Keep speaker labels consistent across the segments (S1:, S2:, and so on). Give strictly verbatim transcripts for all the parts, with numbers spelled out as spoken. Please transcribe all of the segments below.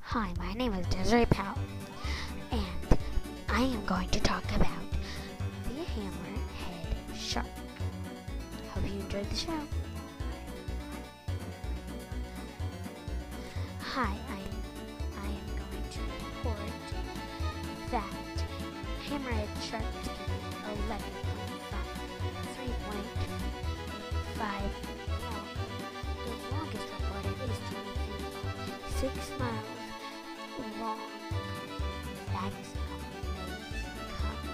S1: Hi, my name is Desiree Powell, and I am going to talk about the hammerhead shark. Hope you enjoyed the show. Hi, I am, I am going to report that hammerhead sharks can be eleven point five, three point five long. The longest reported is twenty feet, six miles long. That is amazing.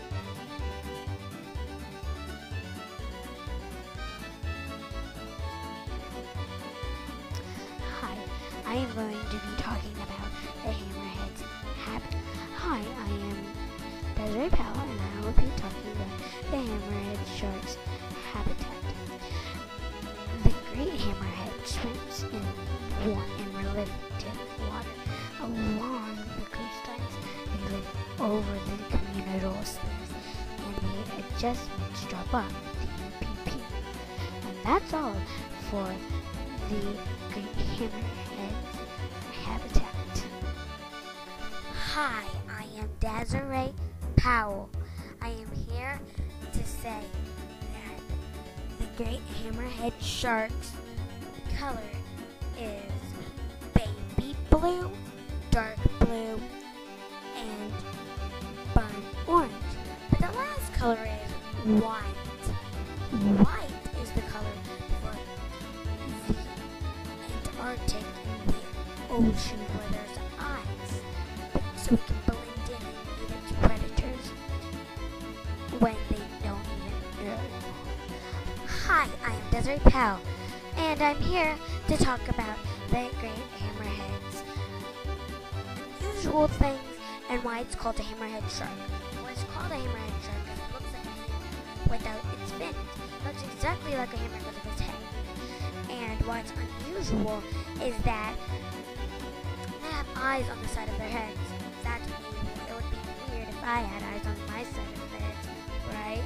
S1: Hi, I am going to be talking about the hammerhead's habit. Hi, I am Desiree Powell, and I will be talking about the hammerhead shark's habitat. The great hammerhead swims in warm and relative water along the coastlines. They live over the communal slips, and the adjustments drop off the U P P. And that's all for the great hammerhead's habitat. Hi, I am Desiree Powell. I am here to say that the great hammerhead shark's color is baby blue, dark blue, and burnt orange. But the last color is white. White is the color for the Antarctic and the ocean where there's ice, but so it can blend in and eat its predators when they don't even know. Hi, I am Desiree Powell, and I'm here to talk about the great hammerheads, unusual things, and why it's called a hammerhead shark. Well, it's called a hammerhead shark because it looks like a hammer without its fins. It looks exactly like a hammer because of its head. And what's unusual is that they have eyes on the side of their heads. That's unusual. It would be weird if I had eyes on my side of the head, right?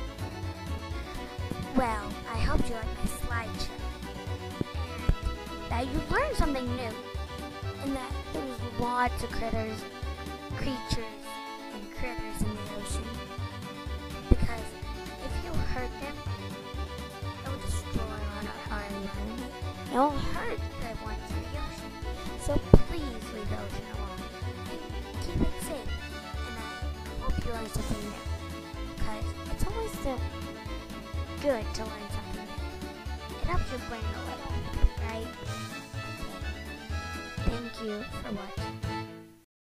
S1: Well, I hope you like my slideshow, and that you learned something new, and that there's lots of critters, creatures, and critters in the ocean. Because if you hurt them, it will destroy our environment. It will hurt the ones in the ocean. So please leave the ocean alone and keep it safe. And I hope you learn something new, because it's always uh, good to learn something new. It helps your brain a little, right? Thank you for watching.